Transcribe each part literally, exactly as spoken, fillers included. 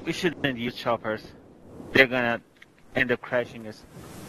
we shouldn't use choppers. They're gonna end up crashing us.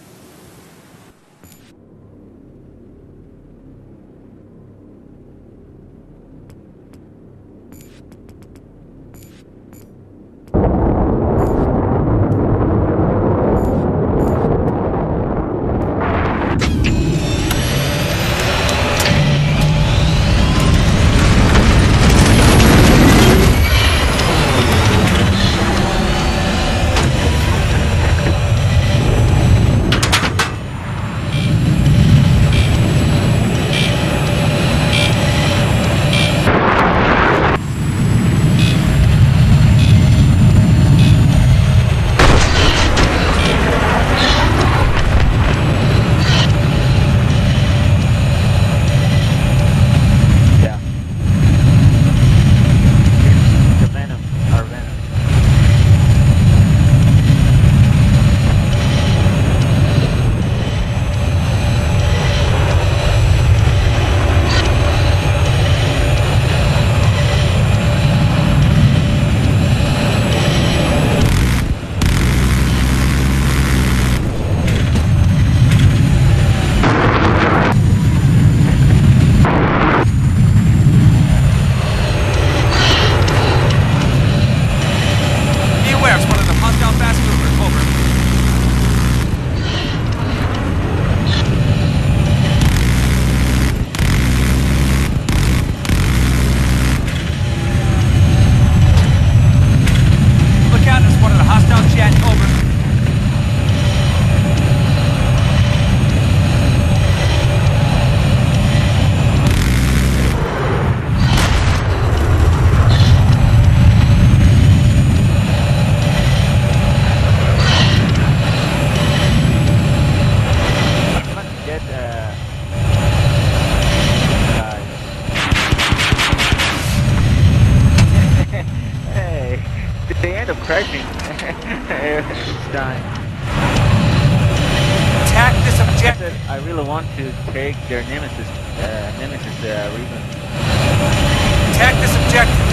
Crashing. It's dying. Attack this objective. I really want to take their nemesis, uh, nemesis uh, Reaper. Attack this objective.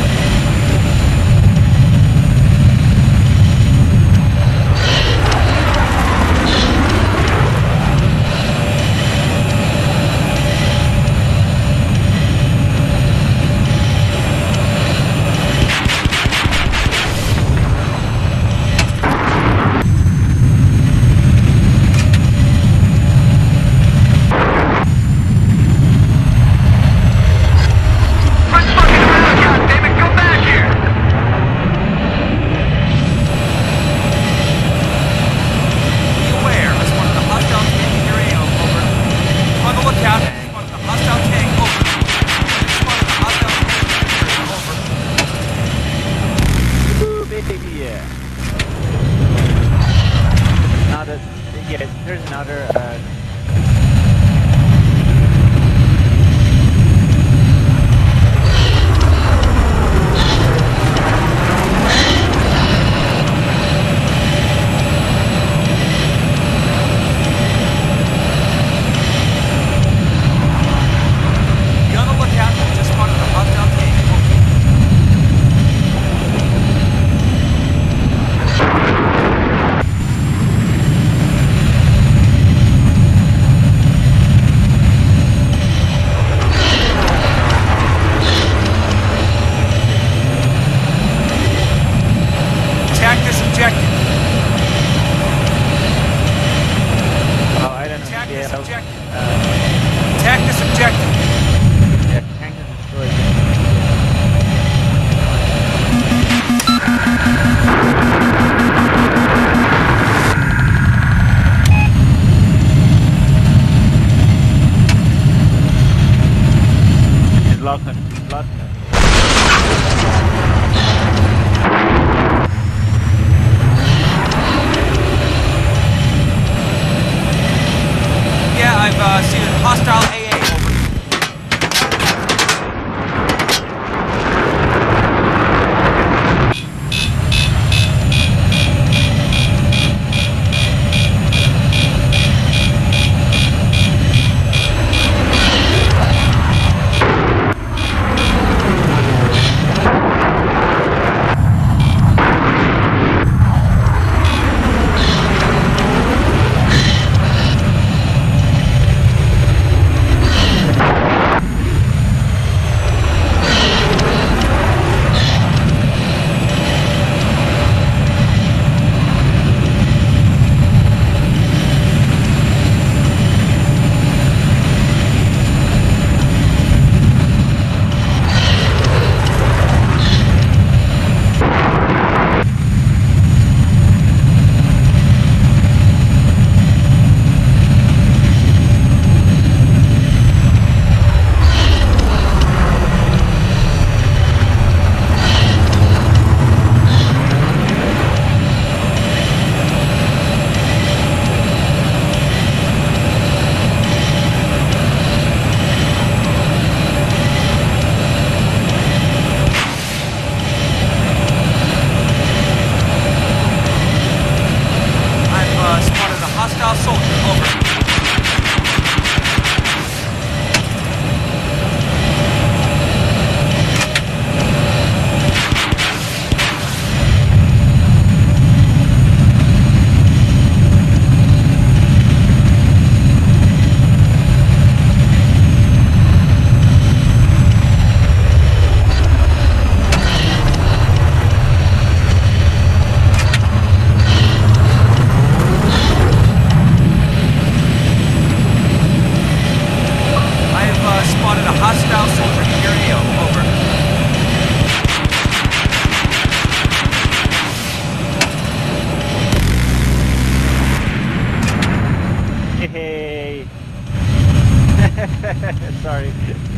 There's another uh, be on the lookout. We just spotted a hostile tank. Sorry.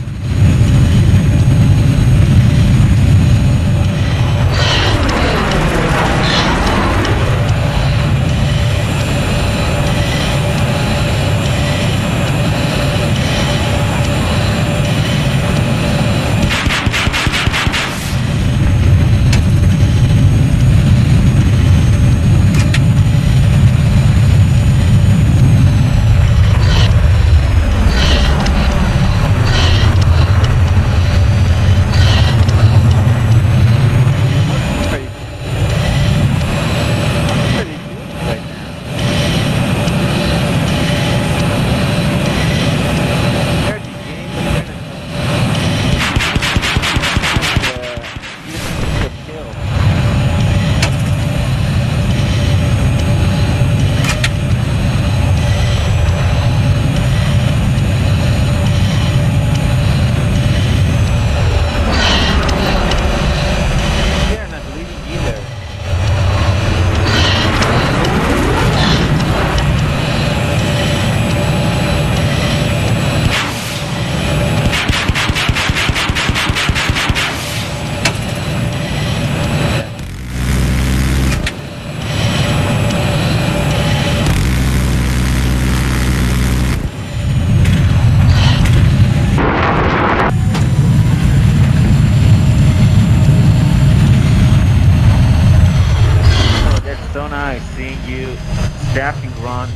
Staffing run.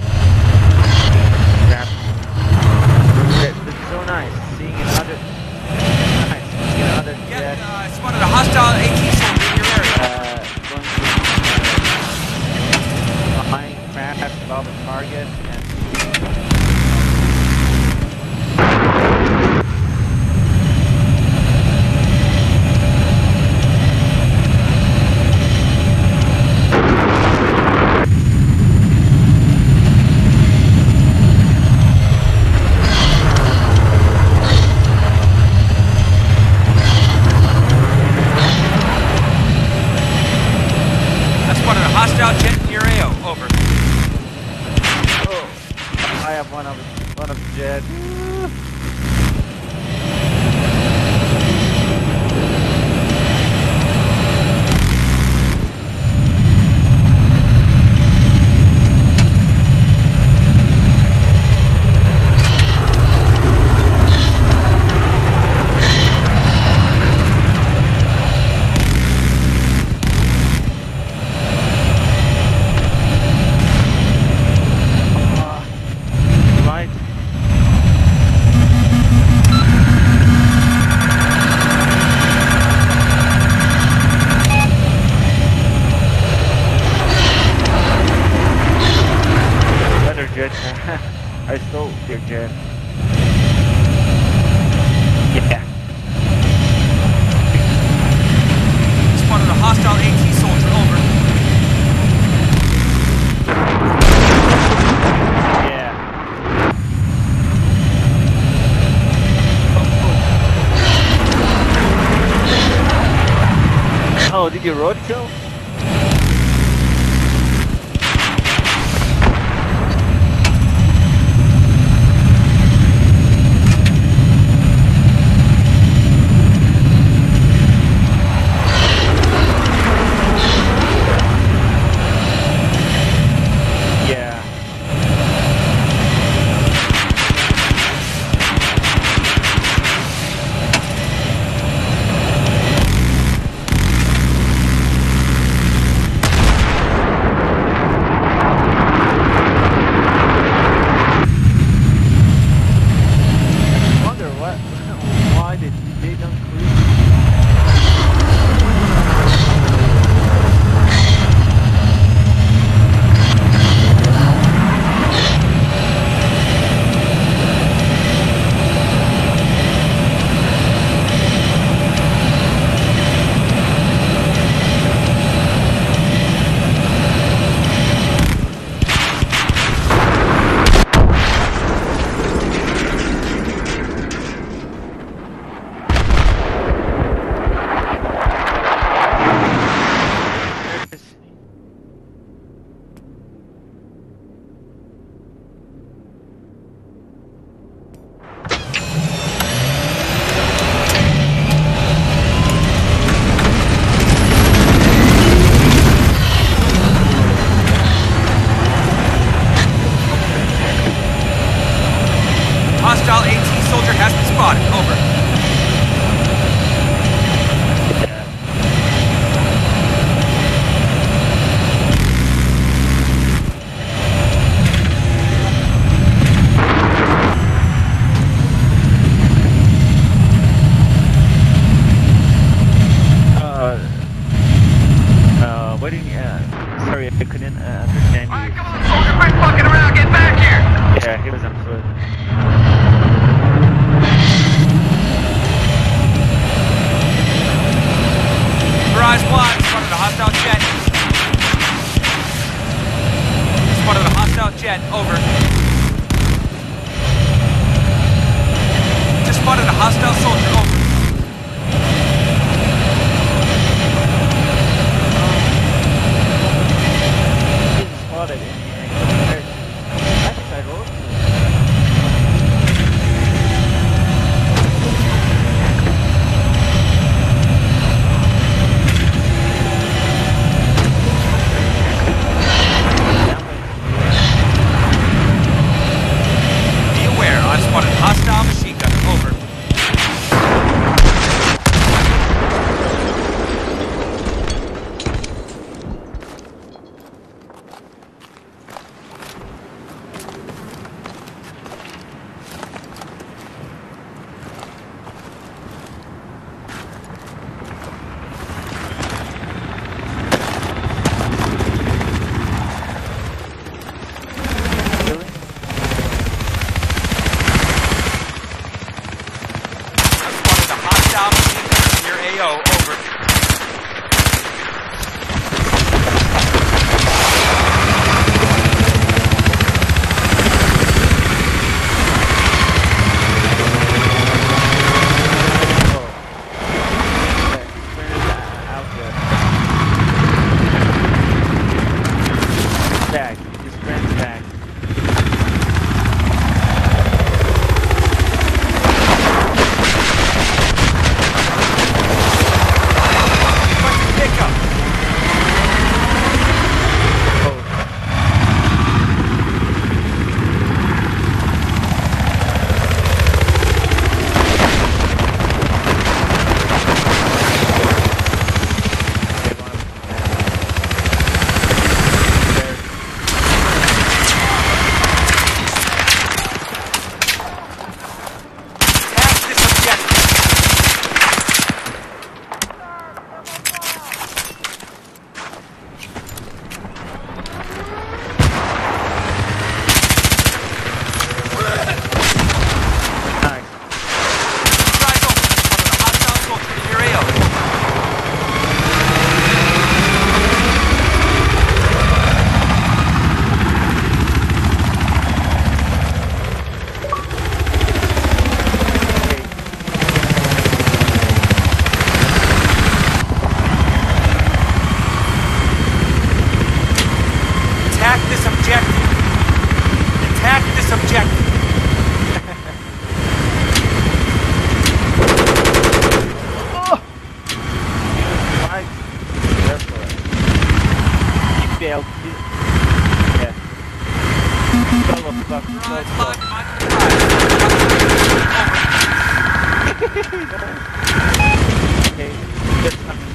Staffing. That, that's so nice. Seeing another. Nice. Seeing another Yeah, jet. uh, I spotted a hostile AT soldier in your area. Uh, going to behind fast above the target and. Hostile jet in your A O. Over. Oh, I have one of one of the jet. I stole your jet. Yeah. Spotted a hostile AT soldier. Over. Yeah. Oh, did you road kill? what do you uh, sorry, I couldn't uh, understand Alright, you. come on, soldier, quit fucking around, get back here! Yeah, he was on foot. Mirage one, spotted a hostile jet. Spotted a hostile jet, over. Just spotted a hostile soldier, over. Didn't spot it in the backside road. Be aware, I've spotted hostile machine gun, over. Really? I've spotted a hostile machine gun near A O, over. Back, his friend's back. Requesting pickup. Task this objective. Nice. Eyes open. Spotted a hostile soldier near A O. Okay. Attack this objective. Attack this objective. Right. Careful. He failed. He... Yeah. Son of a fuck. Mirage Son one, of Mike a- Okay. Just coming.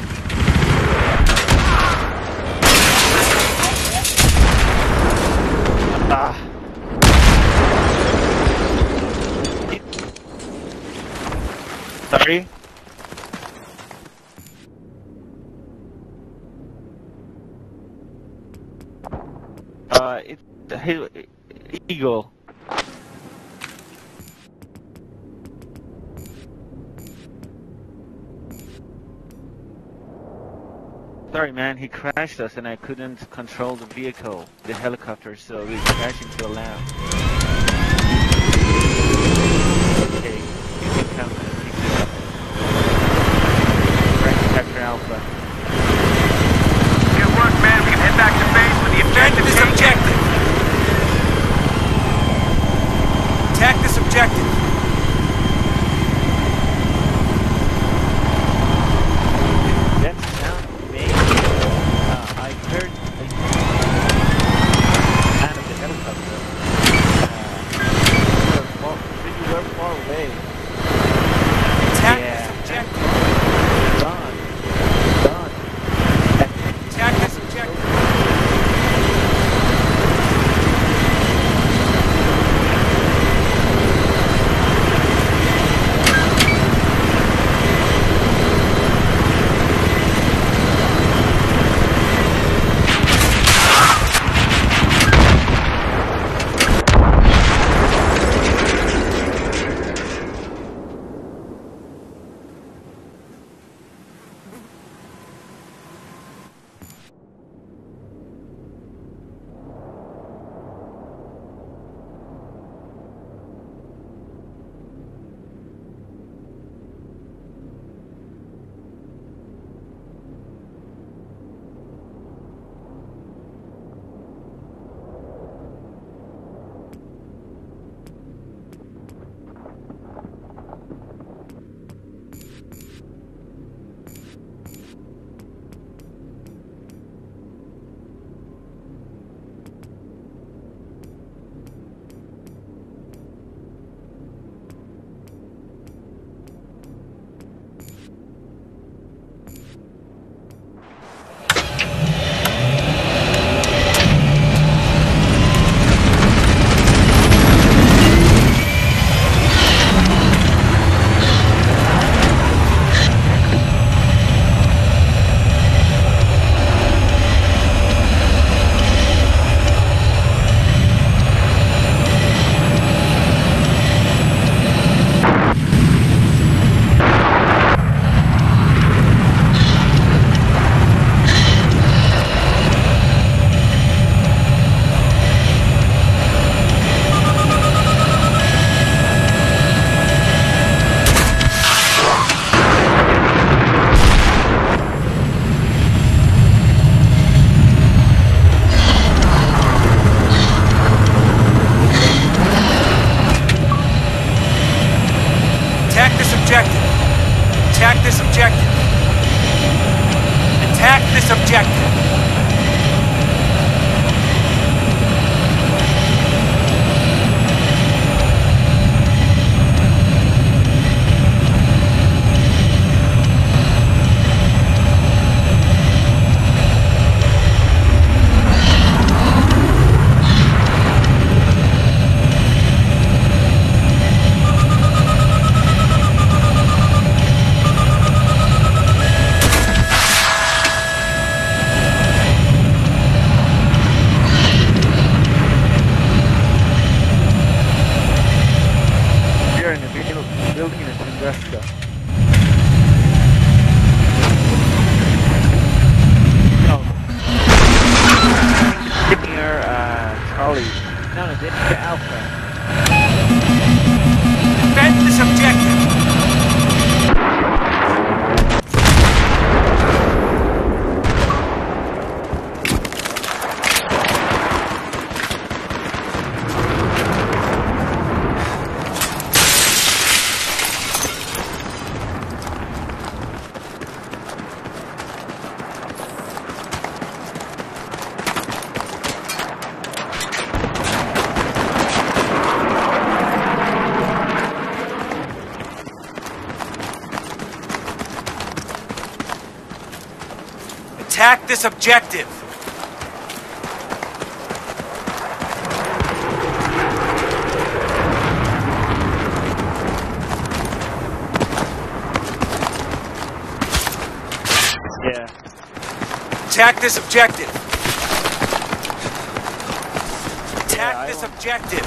Ah. Sorry? Uh, it's the Eagle. Sorry, man, he crashed us and I couldn't control the vehicle, the helicopter, so we crashed into a lab. Okay, you can come and pick it up. Trying to capture Alpha. Good work, man, we can head back to base with the Attack objective this taken. objective. Attack this objective. That sound made, uh, I heard a out of the helicopter. Uh, we were far, we were far away. Attack Yeah. this objective. Gone. Gone. Get to Alpha. Defend this objective. Attack this objective! Yeah. Attack this objective! Attack Yeah, this want... objective!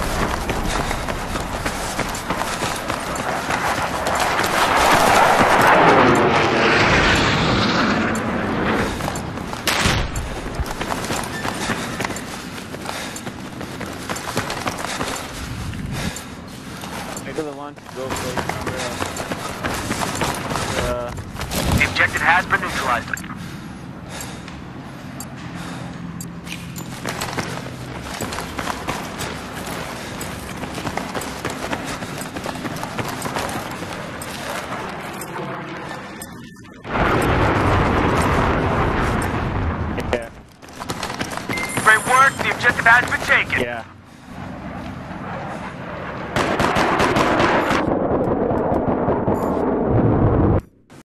The one to go for uh, The objective has been neutralized. yeah. Great work. The objective has been taken. Yeah.